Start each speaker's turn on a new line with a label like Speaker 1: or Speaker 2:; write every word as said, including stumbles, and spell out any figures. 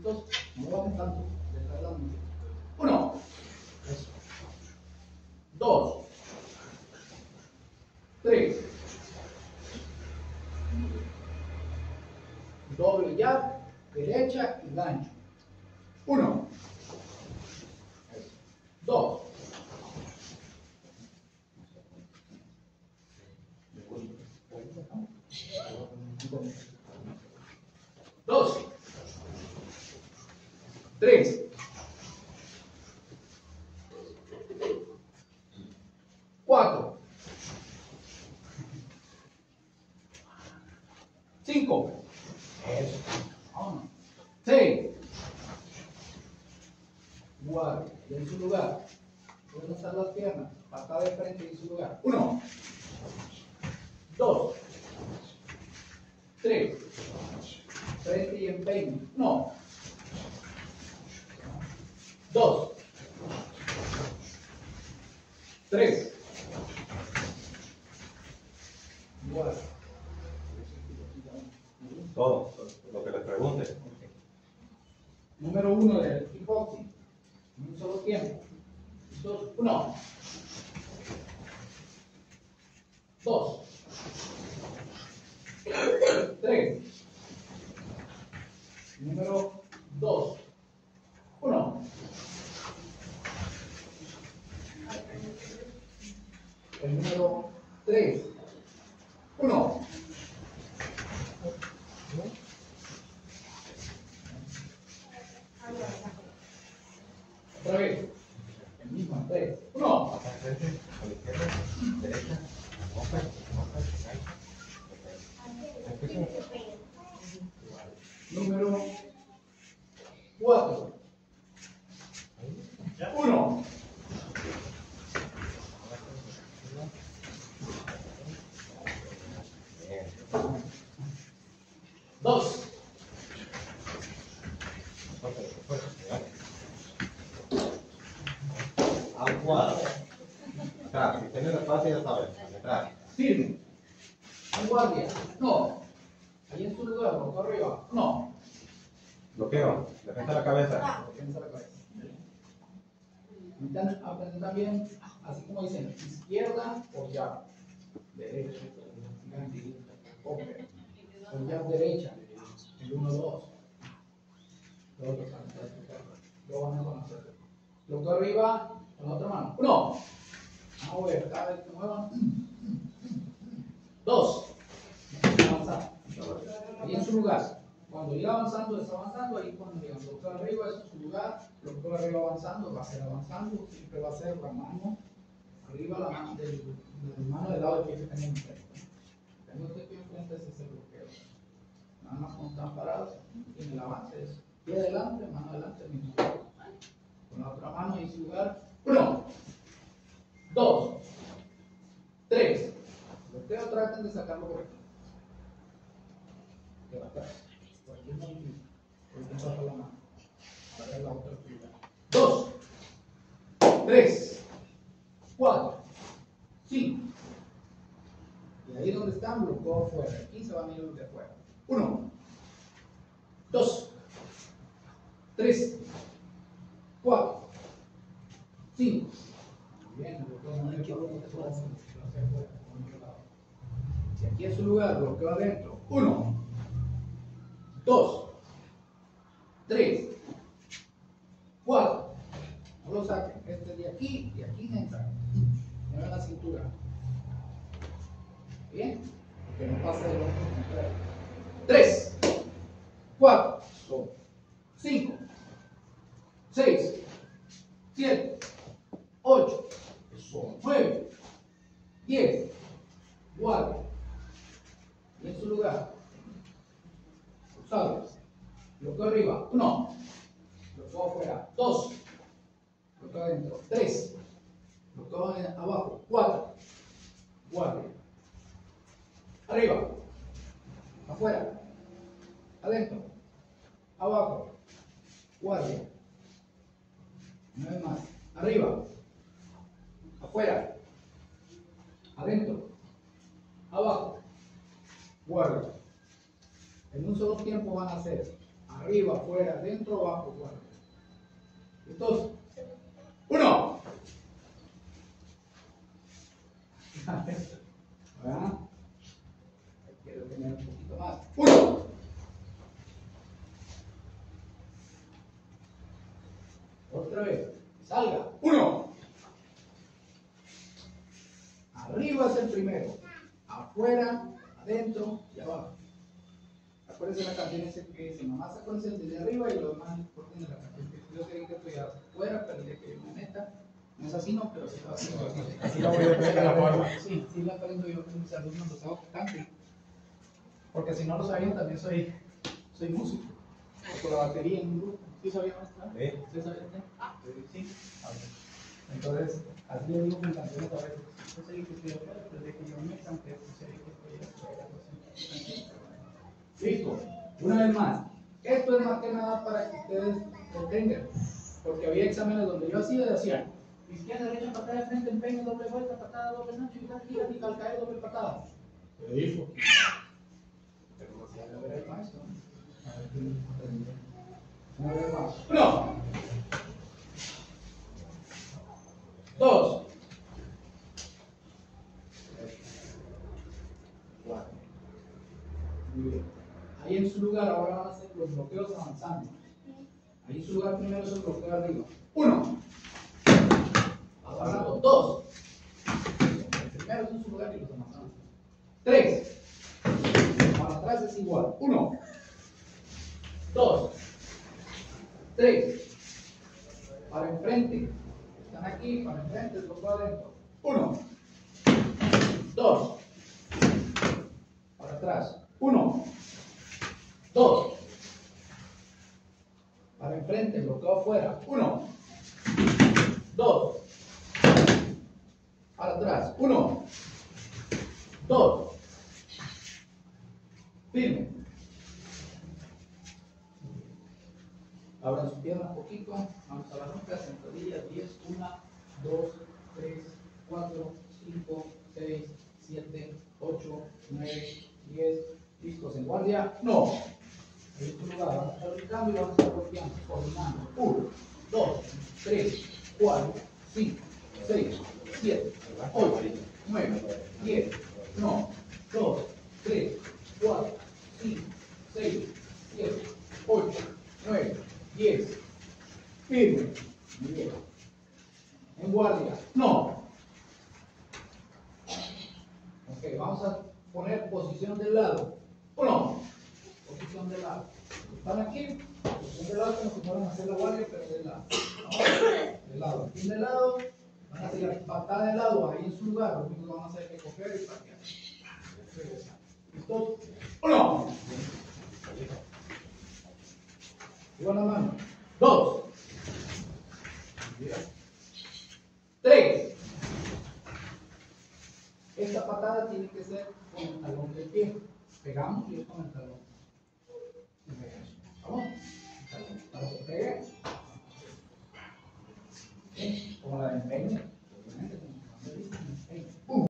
Speaker 1: Dos, no bajen tanto, detrás de la mente. Uno, dos, tres, doble jab, derecha y gancho. Uno, dos, dos, tres, cuatro, cinco, seis, guardia, en su lugar. Pueden estar las piernas, patada de frente en su lugar. Uno, dos, tres, frente y empeine. Uno, dos, tres, guardia.
Speaker 2: Todo, lo que les pregunte.
Speaker 1: Número uno del kickboxing. En un solo tiempo. Dos, uno. Dos. Tres. Número dos. Uno. El número tres. Uno. Otra vez. El mismo, tres. Uno.
Speaker 2: Derecha,
Speaker 1: Número cuatro. Uno. Dos.
Speaker 2: al cuadro. Atrás, si tienes espacio ya sabes, atrás.
Speaker 1: Firme. En guardia. No. Ahí en su lugar, boca arriba. No.
Speaker 2: Bloqueo, defensa de la cabeza.
Speaker 1: Defensa la cabeza. Intentan aprender también, así como dicen, izquierda o jab. Derecha. Open. O jab derecha. El uno dos. Lo otro también. Lo van a conocer. Bloqueo arriba con la otra mano. Uno. Vamos a ver, cada vez que muevan. Dos. Avanzar. Ahí en su lugar. Cuando ir avanzando, está avanzando. Ahí cuando digan bloqueo arriba, eso es su lugar. Bloqueo arriba avanzando, va a ser avanzando. Siempre va a ser la mano arriba, la mano del, la mano del lado del pie que tenemos enfrente. Tengo este pie enfrente, ese es el bloqueo. Nada más cuando están parados, en el avance es pie adelante, mano adelante, mismo. Con la otra mano en su lugar. Uno. Dos. Tres. Bloqueo, traten de sacarlo por aquí. De atrás. Por aquí es muy difícil. Por aquí saca la mano. Saca la otra fila. Dos. Tres. Cuatro. Cinco. Y ahí donde están, bloqueo afuera. Aquí se van a ir los de afuera. Uno. Dos. Tres. Cuatro. Cinco. Bien, y aquí es su lugar, bloqueo adentro. Uno, dos, tres, cuatro. No lo saquen. Este de aquí y aquí entra. Mueven la cintura. Bien, que no pase de los contrario. Tres, cuatro, cinco, seis, siete, ocho, nueve, diez, guardia. Y en su lugar. ¿Sabes? Bloqueo arriba. Uno. Bloqueo afuera. Dos. Bloqueo adentro. Tres. Bloqueo abajo. Cuatro. Guardia. Arriba. Afuera. Adentro. Abajo. Guardia. Nueve más. Arriba. Afuera. Adentro. Abajo. Guardia. En un solo tiempo van a hacer arriba. arriba, afuera, dentro, abajo, afuera. ¿Listos? Uno. ¿Verdad? Quiero tener un poquito más. Uno. Otra vez. Salga. Uno. Arriba es el primero. Afuera, adentro y abajo. Acuérdense la canción ese que dice, nomás acuérdense desde arriba y lo demás importa de la canción. Yo sé que estoy afuera, pero diré que me meta. No es así, no, pero sí lo haciendo así.
Speaker 3: Así lo voy a aprender la forma.
Speaker 1: Sí, sí lo aprendo yo con mis alumnos, los hago cantar. Porque si no lo sabían, también soy, soy músico. Con la batería en un grupo. ¿Sí sabían maestrar?
Speaker 2: Sí.
Speaker 1: ¿Sí sabían? Ah, sí. Entonces, así le digo con canciones a veces. Yo sé que estoy afuera, pero de que yo me canté, yo sé que estoy afuera. Listo. Una vez más. Esto es más que nada para que ustedes lo tengan. Porque había exámenes donde yo hacía y decía, izquierda, derecha, patada de frente, empeño, doble vuelta, patada, doble sancho, gira, gira, y calcaer, doble patada. Lo dijo. Pero lo hacía de ver el maestro. A ver quién aprendió. Una vez más. Uno. Dos. Cuatro. Muy bien. Ahí en su lugar ahora van a hacer los bloqueos avanzando. Ahí en su lugar primero es el bloqueo arriba. Uno. Avanzando. Dos. El primero es en su lugar y los avanzando. Tres. Para atrás es igual. Uno. Dos. Tres. Para enfrente. Están aquí. Para enfrente es bloqueo adentro. Uno. Dos. Para atrás. Uno. Dos. Para enfrente, bloqueo afuera. Uno. Dos. Para atrás. Uno. Dos. Firme. Abran su pierna un poquito. Vamos a las nucas, sentadillas. diez. uno, dos, tres, cuatro, cinco, seis, siete, ocho, nueve, diez. ¿Listos en guardia? No. En este lugar vamos a hacer el cambio y vamos a estar golpeando, coordinando. uno, dos, tres, cuatro, cinco, seis, siete, ocho, nueve, diez. No. dos, tres, cuatro, cinco, seis, siete, ocho, nueve, diez. Firme. Muy bien. En guardia. No. Ok, vamos a poner posición del lado. Uno. Posición de lado. Están aquí, posición de lado como si fueran a hacer la guardia, pero de lado. ¿No? De lado. Aquí de lado, van a hacer patada de lado ahí en su lugar. Lo único que van a hacer es que coger y patear. ¿Listo? Uno. Suban la mano. Dos. Tres. Esta patada tiene que ser con el talón del pie. Pegamos y es con el talón.